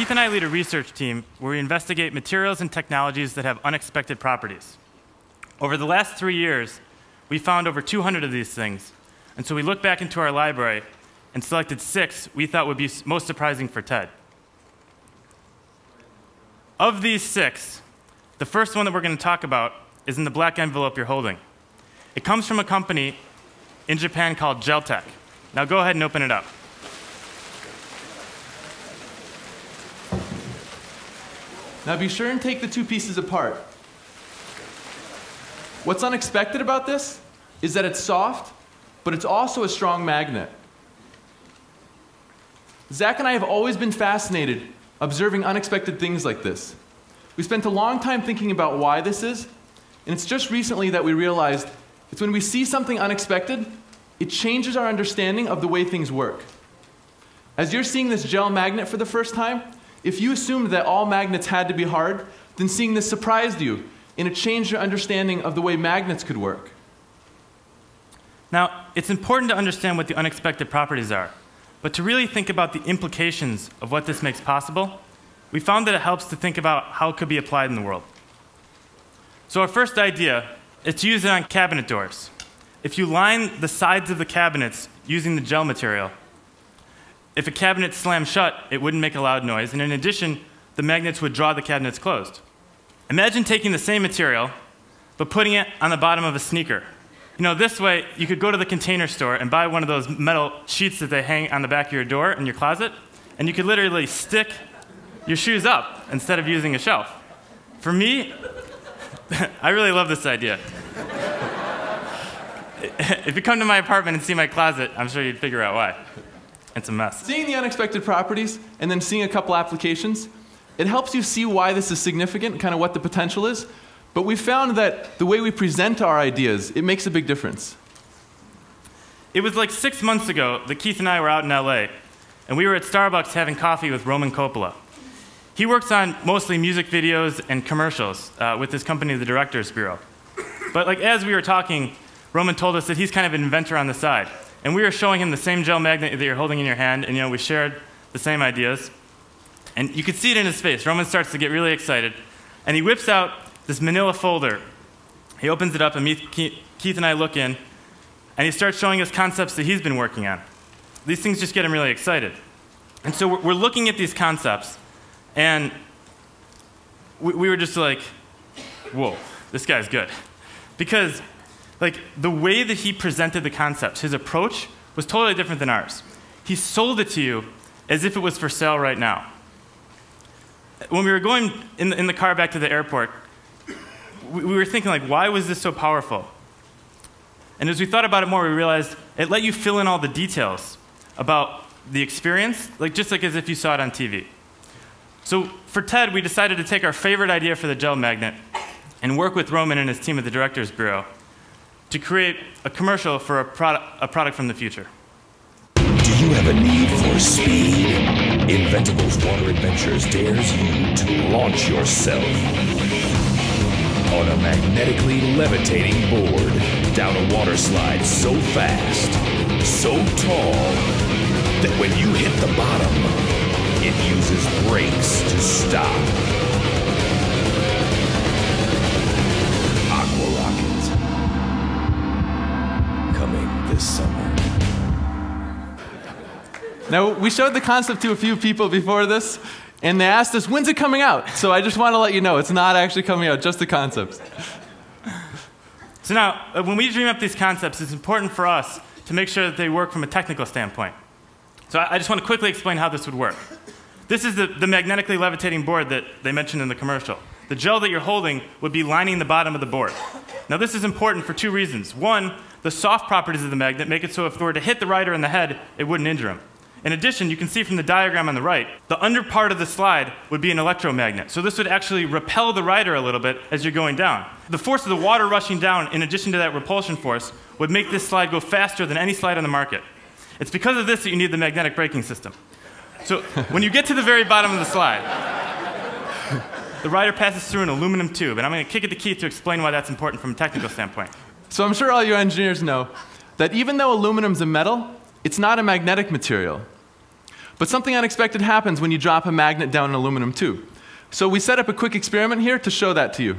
Keith and I lead a research team where we investigate materials and technologies that have unexpected properties. Over the last 3 years, we found over 200 of these things. And so we looked back into our library and selected 6 we thought would be most surprising for TED. Of these 6, the first one that we're going to talk about is in the black envelope you're holding. It comes from a company in Japan called Geltech. Now go ahead and open it up. Now be sure and take the 2 pieces apart. What's unexpected about this is that it's soft, but it's also a strong magnet. Zach and I have always been fascinated observing unexpected things like this. We spent a long time thinking about why this is, and it's just recently that we realized it's when we see something unexpected, it changes our understanding of the way things work. As you're seeing this gel magnet for the first time, if you assumed that all magnets had to be hard, then seeing this surprised you, and it changed your understanding of the way magnets could work. Now, it's important to understand what the unexpected properties are, but to really think about the implications of what this makes possible, we found that it helps to think about how it could be applied in the world. So our first idea is to use it on cabinet doors. If you line the sides of the cabinets using the gel material, if a cabinet slammed shut, it wouldn't make a loud noise, and in addition, the magnets would draw the cabinets closed. Imagine taking the same material, but putting it on the bottom of a sneaker. You know, this way, you could go to the Container Store and buy one of those metal sheets that they hang on the back of your door in your closet, and you could literally stick your shoes up instead of using a shelf. For me, I really love this idea. If you come to my apartment and see my closet, I'm sure you'd figure out why. It's a mess. Seeing the unexpected properties and then seeing a couple applications, it helps you see why this is significant, kind of what the potential is. But we found that the way we present our ideas, it makes a big difference. It was like 6 months ago that Keith and I were out in LA, and we were at Starbucks having coffee with Roman Coppola. He works on mostly music videos and commercials with his company, the Directors Bureau. But like as we were talking, Roman told us that he's kind of an inventor on the side. And we were showing him the same gel magnet that you're holding in your hand, and we shared the same ideas. And you could see it in his face. Roman starts to get really excited. And he whips out this manila folder. He opens it up, and Keith and I look in, and he starts showing us concepts that he's been working on. These things just get him really excited. And so we're looking at these concepts, and we were just like, whoa, this guy's good. Because like the way that he presented the concepts, his approach was totally different than ours. He sold it to you as if it was for sale right now. When we were going in the car back to the airport, we were thinking like, why was this so powerful? And as we thought about it more, we realized it let you fill in all the details about the experience, just like as if you saw it on TV. So for TED, we decided to take our favorite idea for the gel magnet and work with Roman and his team at the Directors Bureau to create a commercial for a product from the future. Do you have a need for speed? Inventables Water Adventures dares you to launch yourself on a magnetically levitating board down a water slide so fast, so tall, that when you hit the bottom, it uses brakes to stop. This summer. Now, we showed the concept to a few people before this, and they asked us, when's it coming out? So I just want to let you know, it's not actually coming out, just the concepts. So now, when we dream up these concepts, it's important for us to make sure that they work from a technical standpoint. So I just want to quickly explain how this would work. This is the magnetically levitating board that they mentioned in the commercial. The gel that you're holding would be lining the bottom of the board. Now this is important for 2 reasons. One, the soft properties of the magnet make it so if it were to hit the rider in the head, it wouldn't injure him. In addition, you can see from the diagram on the right, the under part of the slide would be an electromagnet. So this would actually repel the rider a little bit as you're going down. The force of the water rushing down, in addition to that repulsion force, would make this slide go faster than any slide on the market. It's because of this that you need the magnetic braking system. So when you get to the very bottom of the slide, the rider passes through an aluminum tube, and I'm going to kick it to Keith to explain why that's important from a technical standpoint. So I'm sure all you engineers know that even though aluminum's a metal, it's not a magnetic material. But something unexpected happens when you drop a magnet down an aluminum tube. So we set up a quick experiment here to show that to you.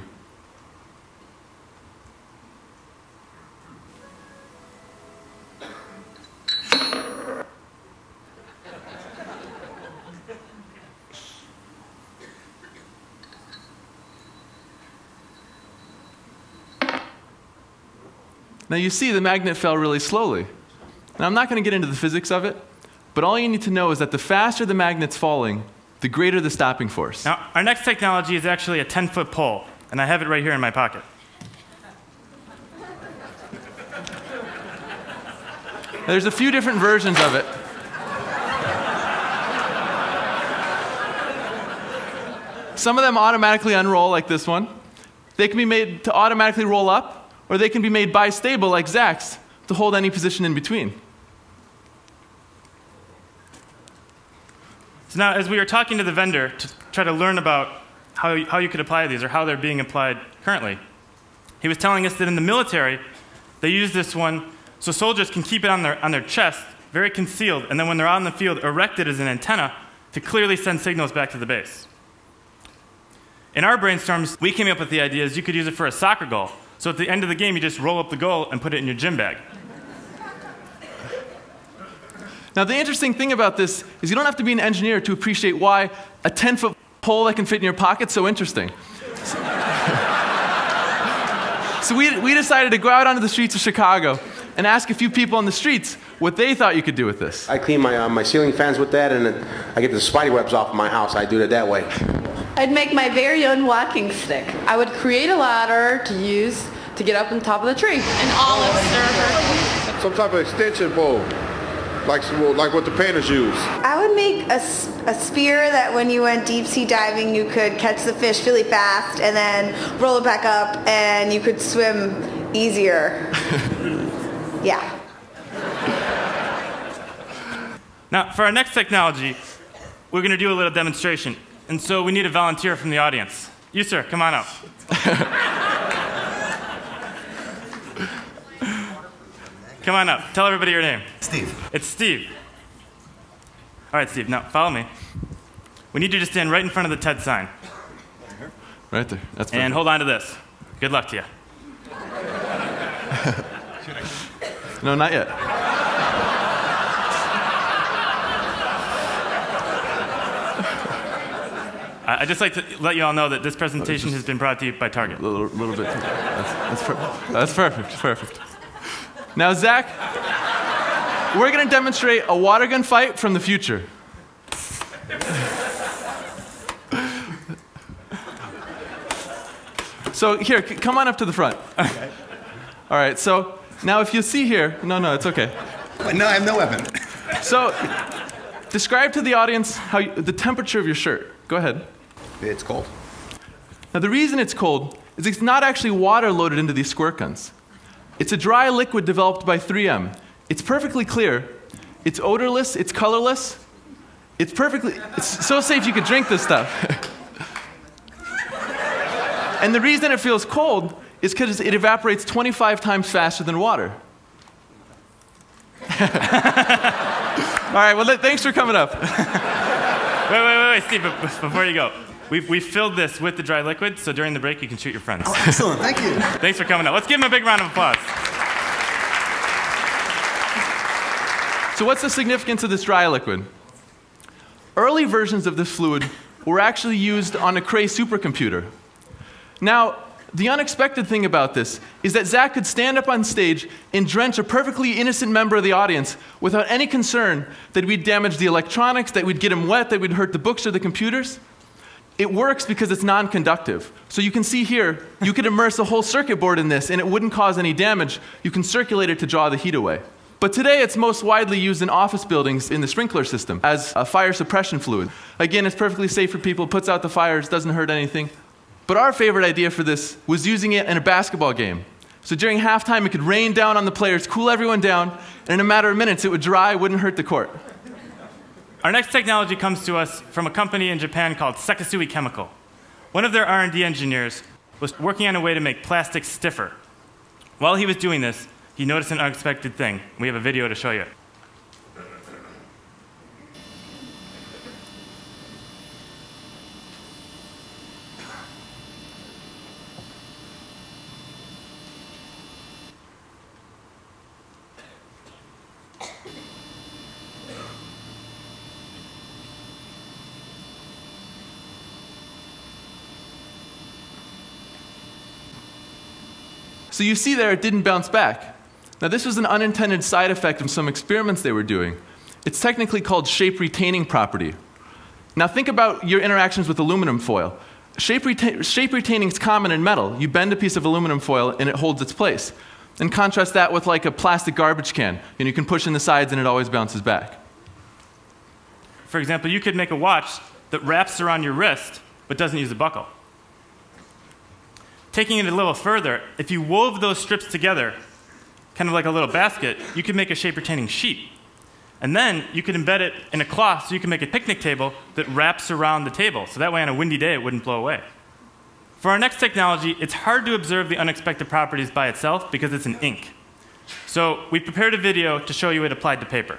Now you see the magnet fell really slowly. Now I'm not going to get into the physics of it, but all you need to know is that the faster the magnet's falling, the greater the stopping force. Now, our next technology is actually a 10-foot pole, and I have it right here in my pocket. There's a few different versions of it. Some of them automatically unroll, like this one. They can be made to automatically roll up, or they can be made bistable, like Zach's, to hold any position in between. So now, as we were talking to the vendor to try to learn about how you could apply these or how they're being applied currently, he was telling us that in the military, they use this one so soldiers can keep it on their chest, very concealed, and then when they're out in the field, erected as an antenna to clearly send signals back to the base. In our brainstorms, we came up with the idea is you could use it for a soccer goal. So at the end of the game, you just roll up the goal and put it in your gym bag. Now, the interesting thing about this is you don't have to be an engineer to appreciate why a 10-foot pole that can fit in your pocket is so interesting. So we decided to go out onto the streets of Chicago and ask a few people on the streets what they thought you could do with this. I clean my ceiling fans with that, and then I get the spider webs off of my house. I do it that way. I'd make my very own walking stick. I would create a ladder to use to get up on top of the tree. An olive server. Some type of extension pole, like what the painters use. I would make a spear that when you went deep sea diving, you could catch the fish really fast and then roll it back up and you could swim easier. Yeah. Now, for our next technology, we're going to do a little demonstration. And so we need a volunteer from the audience. You, sir, come on up. Come on up. Tell everybody your name. Steve. It's Steve. All right, Steve, now follow me. We need you to stand right in front of the TED sign. Right there. That's perfect. And hold on to this. Good luck to you. No, not yet. I'd just like to let you all know that this presentation has been brought to you by Target. A little bit. That's perfect. Now, Zach, we're going to demonstrate a water gun fight from the future. So here, come on up to the front. Okay. All right, so now if you see here, no, it's okay. No, I have no weapon. So describe to the audience the temperature of your shirt. Go ahead. It's cold. Now the reason it's cold is it's not actually water loaded into these squirt guns. It's a dry liquid developed by 3M. It's perfectly clear. It's odorless, it's colorless. It's so safe you could drink this stuff. And the reason it feels cold is because it evaporates 25 times faster than water. All right, well, thanks for coming up. Wait, Steve, before you go. We filled this with the dry liquid, so during the break you can shoot your friends. Oh, excellent, thank you. Thanks for coming up. Let's give him a big round of applause. So what's the significance of this dry liquid? Early versions of this fluid were actually used on a Cray supercomputer. Now, the unexpected thing about this is that Zach could stand up on stage and drench a perfectly innocent member of the audience without any concern that we'd damage the electronics, that we'd get him wet, that we'd hurt the books or the computers. It works because it's non-conductive. So you can see here, you could immerse a whole circuit board in this and it wouldn't cause any damage. You can circulate it to draw the heat away. But today it's most widely used in office buildings in the sprinkler system as a fire suppression fluid. Again, it's perfectly safe for people, puts out the fires, doesn't hurt anything. But our favorite idea for this was using it in a basketball game. So during halftime, it could rain down on the players, cool everyone down, and in a matter of minutes, it would dry, wouldn't hurt the court. Our next technology comes to us from a company in Japan called Sekisui Chemical. One of their R&D engineers was working on a way to make plastic stiffer. While he was doing this, he noticed an unexpected thing. We have a video to show you. So you see there it didn't bounce back. Now this was an unintended side effect of some experiments they were doing. It's technically called shape retaining property. Now think about your interactions with aluminum foil. Shape retaining is common in metal. You bend a piece of aluminum foil and it holds its place. And contrast that with like a plastic garbage can. And you can push in the sides and it always bounces back. For example, you could make a watch that wraps around your wrist but doesn't use a buckle. Taking it a little further, if you wove those strips together, kind of like a little basket, you could make a shape-retaining sheet. And then you could embed it in a cloth so you can make a picnic table that wraps around the table. So that way on a windy day it wouldn't blow away. For our next technology, it's hard to observe the unexpected properties by itself because it's an ink. So we prepared a video to show you it applied to paper.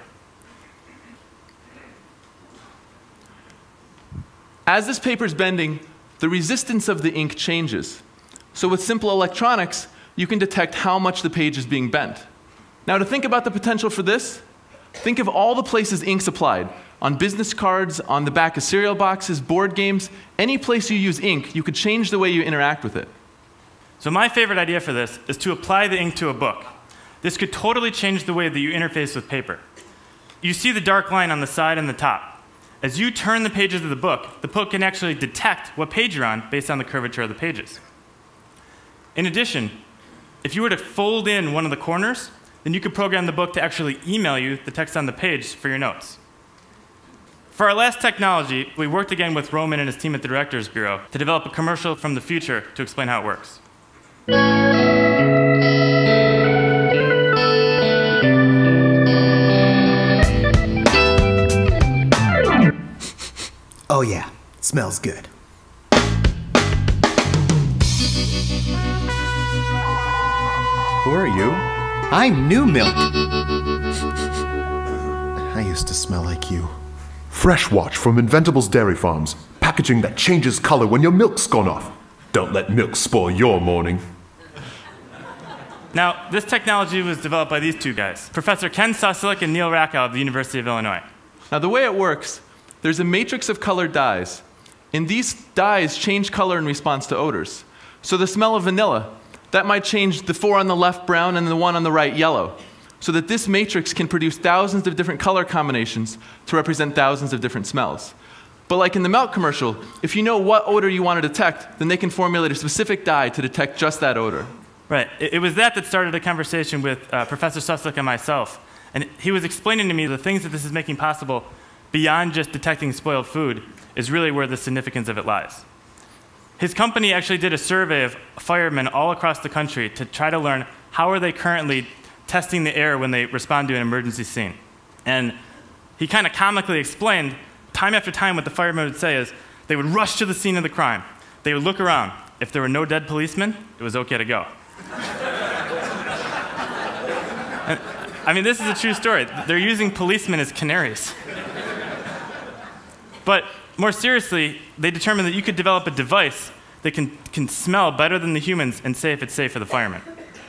As this paper is bending, the resistance of the ink changes. So with simple electronics, you can detect how much the page is being bent. Now to think about the potential for this, think of all the places ink's applied. On business cards, on the back of cereal boxes, board games, any place you use ink, you could change the way you interact with it. So my favorite idea for this is to apply the ink to a book. This could totally change the way that you interface with paper. You see the dark line on the side and the top. As you turn the pages of the book can actually detect what page you're on based on the curvature of the pages. In addition, if you were to fold in one of the corners, then you could program the book to actually email you the text on the page for your notes. For our last technology, we worked again with Roman and his team at the Directors Bureau to develop a commercial from the future to explain how it works. Oh yeah, smells good. Who are you? I'm New Milk. I used to smell like you. Fresh Watch from Inventables Dairy Farms. Packaging that changes color when your milk's gone off. Don't let milk spoil your morning. Now, this technology was developed by these two guys, Professor Ken Susslick and Neil Rackow of the University of Illinois. Now the way it works, there's a matrix of colored dyes. And these dyes change color in response to odors. So the smell of vanilla, that might change the 4 on the left brown and the 1 on the right yellow. So that this matrix can produce thousands of different color combinations to represent thousands of different smells. But like in the milk commercial, if you know what odor you want to detect, then they can formulate a specific dye to detect just that odor. Right. It was that started a conversation with Professor Susslick and myself. And he was explaining to me the things that this is making possible beyond just detecting spoiled food is really where the significance of it lies. His company actually did a survey of firemen all across the country to try to learn how are they currently testing the air when they respond to an emergency scene. And he kind of comically explained time after time what the firemen would say is they would rush to the scene of the crime. They would look around. If there were no dead policemen, it was okay to go. And, I mean, this is a true story. They're using policemen as canaries. But more seriously, they determined that you could develop a device that can smell better than the humans and say if it's safe for the firemen.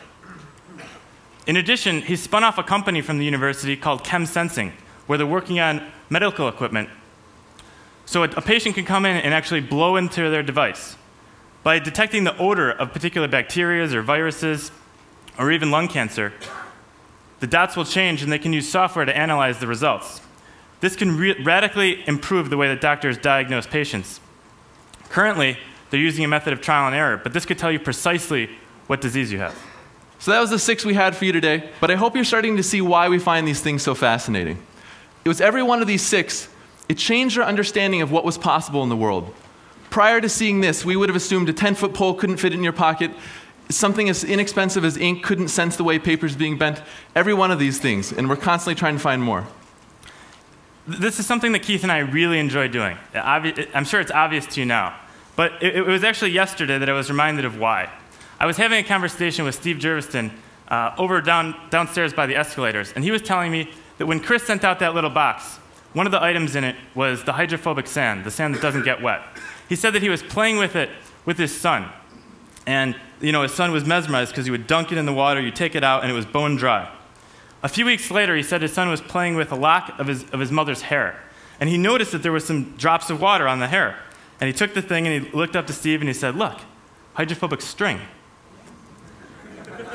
In addition, he spun off a company from the university called Chem Sensing, where they're working on medical equipment. So a patient can come in and actually blow into their device. By detecting the odor of particular bacteria or viruses, or even lung cancer, the dots will change and they can use software to analyze the results. This can radically improve the way that doctors diagnose patients. Currently, they're using a method of trial and error, but this could tell you precisely what disease you have. So that was the 6 we had for you today, but I hope you're starting to see why we find these things so fascinating. It was every one of these 6, it changed our understanding of what was possible in the world. Prior to seeing this, we would have assumed a 10-foot pole couldn't fit in your pocket, something as inexpensive as ink couldn't sense the way paper's being bent, every one of these things, and we're constantly trying to find more. This is something that Keith and I really enjoy doing. I'm sure it's obvious to you now. But it was actually yesterday that I was reminded of why. I was having a conversation with Steve Jerviston downstairs by the escalators, and he was telling me that when Chris sent out that little box, one of the items in it was the hydrophobic sand, the sand that doesn't get wet. He said that he was playing with it with his son. And his son was mesmerized because he would dunk it in the water, you take it out, and it was bone dry. A few weeks later, he said his son was playing with a lock of his mother's hair. And he noticed that there was some drops of water on the hair. And he took the thing and he looked up to Steve and he said, "Look, hydrophobic string."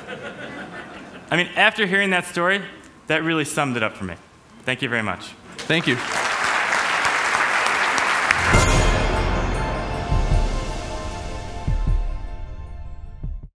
I mean, after hearing that story, that really summed it up for me. Thank you very much. Thank you.